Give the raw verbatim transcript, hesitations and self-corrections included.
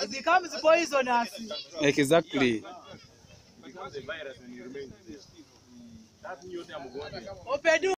It becomes poisonous. Exactly. It becomes a virus when you remain there. That new